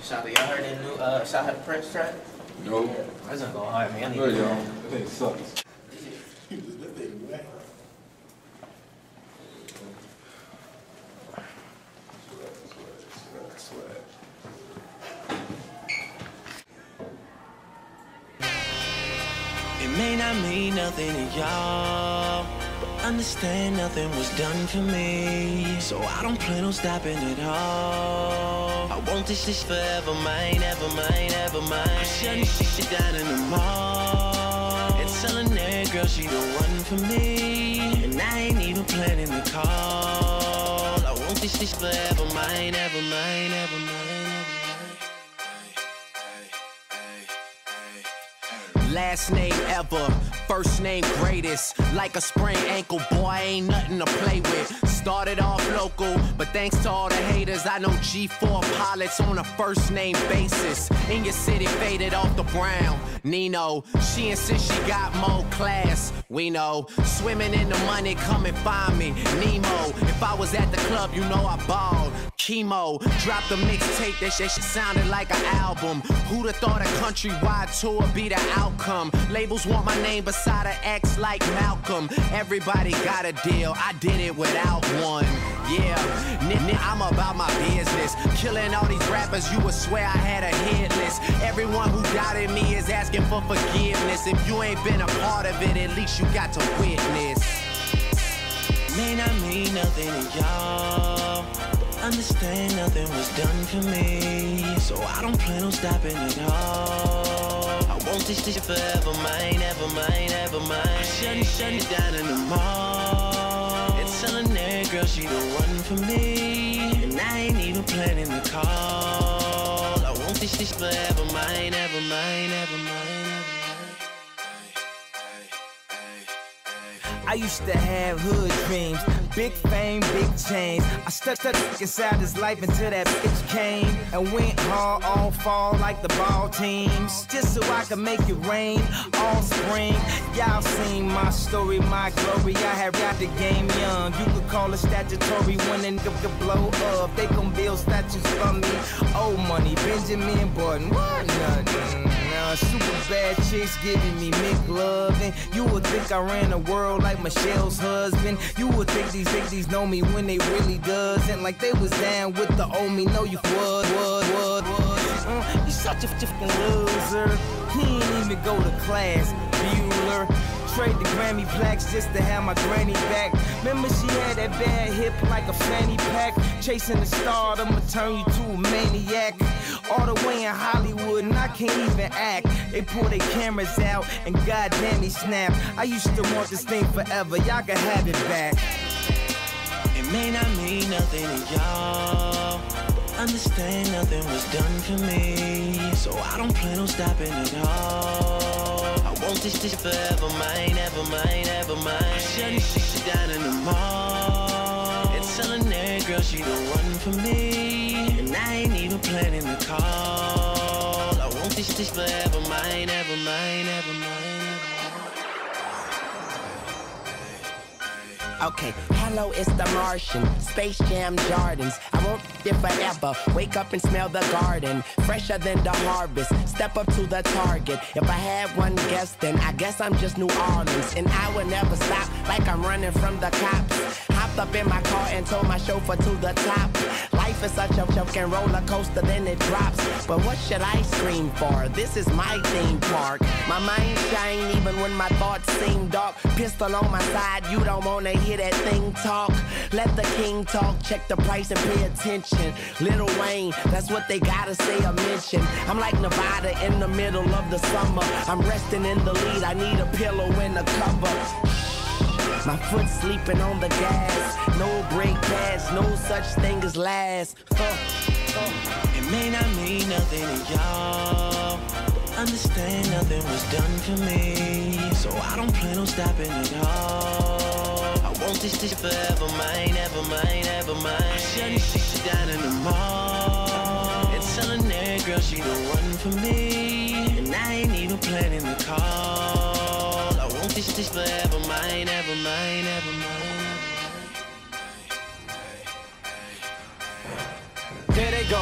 Shot, y'all heard that new Shot had the Prince track? No. That's not gonna hire me. I need Good, to y'all. That thing sucks. That thing whack. It may not mean nothing to y'all, but understand nothing was done for me. So I don't plan on stopping at all. I want this shit forever, mine, ever mine, ever mine. I'm shutting shit down in the mall and telling that girl she the one for me. And I ain't even planning the call. I want this shit forever, mine, ever mine, ever mine. Last name ever, first name greatest. Like a sprained ankle, boy, ain't nothing to play with. Started off local, but thanks to all the haters, I know G4 pilots on a first name basis. In your city, faded off the brown. Nino, she insists she got more class. We know, swimming in the money, come and find me. Nemo, if I was at the club, you know I balled. Chemo, dropped a mixtape, that shit sounded like an album. Who'da thought a countrywide tour be the outcome? Labels want my name beside an X like Malcolm. Everybody got a deal, I did it without one. Yeah, I'm about my business. Killing all these rappers, you would swear I had a hit list. Everyone who doubted me is asking for forgiveness. If you ain't been a part of it, at least you got to witness. May not mean nothing to y'all, understand nothing was done for me. So I don't plan on stopping at all. I want this shit forever, mine, ever mine, ever mine. I'm shutting it down in the mall and telling that girl she the one for me. And I ain't even planning the call. I want this shit forever, mine, ever mine, ever mine. I used to have hood dreams, big fame, big chains. I stuck inside this life until that bitch came and went hard all fall like the ball teams, just so I could make it rain all spring. Y'all seen my story, my glory. I had got the game young. You could call it statutory when a nigga could blow up. They gon' build statues for me. Old money, Benjamin Button, what nothing. Super bad chicks giving me McLovin'. You would think I ran the world like Michelle's husband. You would think these ladies know me when they really doesn't. Like they was down with the old me. No, you would. You such a fucking loser. He ain't even go to class, Bueller. Trade the Grammy plaques just to have my granny back. Remember she had that bad hip like a fanny pack. Chasing the star, I'ma turn you to a maniac. All the way in Hollywood and I can't even act. They pull their cameras out and goddamn he snap. I used to want this thing forever, y'all can have it back. It may not mean nothing to y'all, but understand nothing was done for me. So I don't plan on stopping at all. I want this shit forever, mine, ever mine, ever mine. I'm shutting shit down in the mall and telling that girl she the one for me. And I ain't even planning the call. I want this shit forever, mine, ever mine, ever mine. Okay, hello, it's the Martian, Space Jam Jordans. I want it forever, wake up and smell the garden. Fresher than the harvest, step up to the target. If I had one guess, then I guess I'm just New Orleans. And I would never stop, like I'm running from the cops. Hopped up in my car and told my chauffeur to the top. Life is such a fucking roller coaster, then it drops. But what should I scream for? This is my theme park. My mind shine even when my thoughts seem dark. Pistol on my side, you don't wanna hear that thing talk. Let the king talk, check the price and pay attention. Lil Wayne, that's what they gotta say or mention. I'm like Nevada in the middle of the summer. I'm resting in the lead, I need a pillow and a cover. My foot sleeping on the gas. No brake pads, no such thing as last. It may not mean nothing to y'all, but understand nothing was done for me. So I don't plan on stopping at all. I want this shit forever, mine, ever mine, ever mine. I'm shutting shit down in the mall and telling that girl she the one for me. And I ain't even planning the call. I want this shit forever, mine, ever mine, ever mine. There they go, back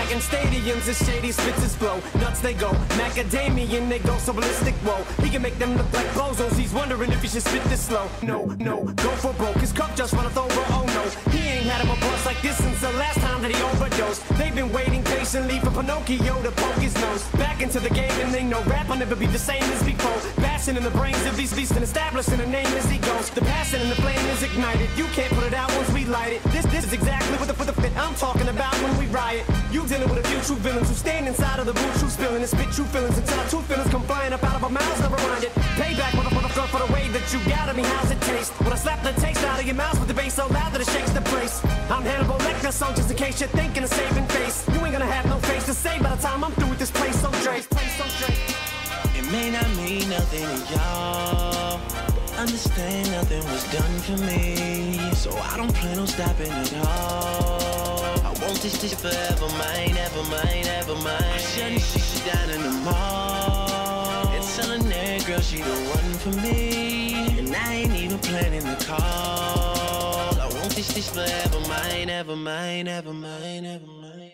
Packing stadiums, his shady spits his flow. Nuts they go, macadamian they go so ballistic. Whoa, he can make them look like bozos. He's wondering if he should spit this slow. No, go for broke. His cup just runneth over. Oh no, he ain't had him a bust like this since the last time that he overdosed. They've been waiting patiently for Pinocchio to poke his nose back into the game, and they know rap will never be the same as before. Bashing in the brains of these beasts and establishing a name as he goes. The passion and the flame is ignited. You can't put it out once we light it. This is exactly what the fit I'm talking about when we riot. You dealing with a few true villains who stand inside of the booth, true spilling and spit true feelings until our true feelings come flying up out of our mouths. Never mind it. Payback, motherfucker, for the way that you got at me. How's it taste? When I slap the taste out of your mouth with the bass so loud that it shakes the place. I'm Hannibal Lecter, so just in case you're thinking of saving face, you ain't gonna have no face to say by the time I'm through with this place. So Drake, it may not mean nothing to y'all, but understand nothing was done for me, so I don't plan on stopping at all. I want this forever mine, ever mine, ever mine. Shutting shit down in the mall and telling that girl she the one for me, and I ain't even planning the call. I want this forever mine, ever mine, ever mine, ever mine.